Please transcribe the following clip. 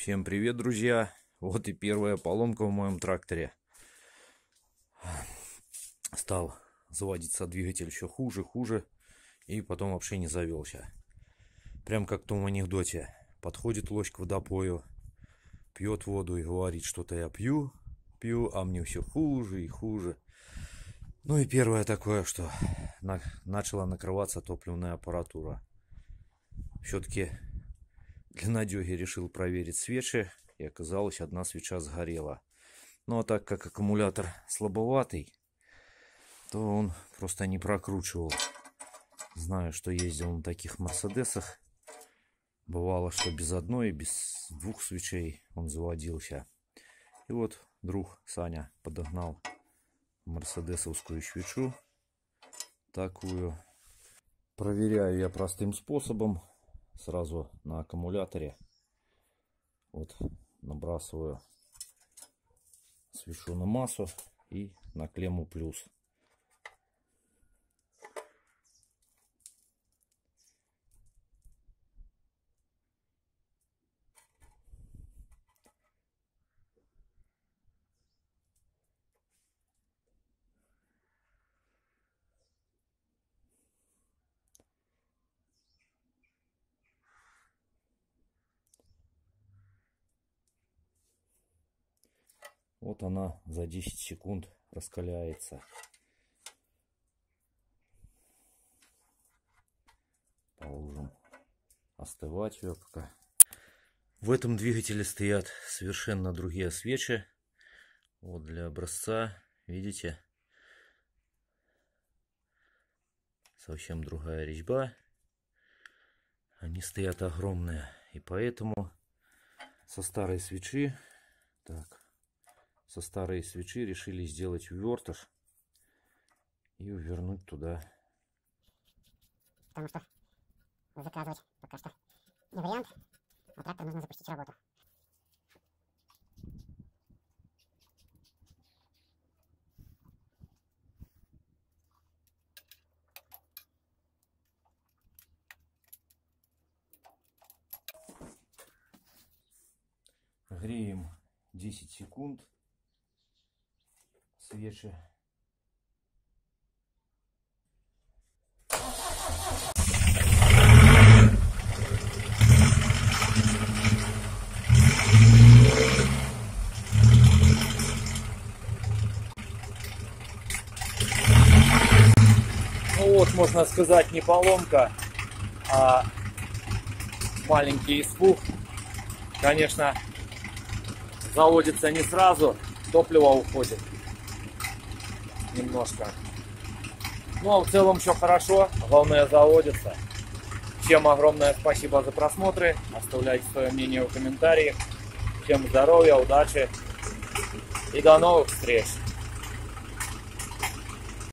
Всем привет, друзья! Вот и первая поломка в моем тракторе. Стал заводиться двигатель все хуже. И потом вообще не завелся. Прям как в том анекдоте. Подходит лось к водопою, пьет воду и говорит, что-то я пью, а мне все хуже и хуже. Ну и первое такое, что начала накрываться топливная аппаратура. Все-таки для надеги решил проверить свечи, и оказалось, одна свеча сгорела. Ну а так как аккумулятор слабоватый, то он просто не прокручивал. Знаю, что ездил на таких мерседесах. Бывало, что без одной, без двух свечей он заводился. И вот друг Саня подогнал мерседесовскую свечу. Такую. Проверяю я простым способом. Сразу на аккумуляторе. Вот набрасываю свечу на массу и на клемму плюс. Вот она за 10 секунд раскаляется. Положим остывать ее пока. В этом двигателе стоят совершенно другие свечи. Вот для образца, видите, совсем другая резьба. Они стоят огромные. И поэтому со старой свечи, решили сделать увертыш и увернуть туда. Потому что заказывать пока что не вариант, а трактор нужно запустить в работу. Греем 10 секунд свечи. Ну вот, можно сказать, не поломка, а маленький испуг. Конечно, заводится не сразу, топливо уходит немножко. Ну а в целом все хорошо, главное заводится. Всем огромное спасибо за просмотры, оставляйте свое мнение в комментариях. Всем здоровья, удачи и до новых встреч!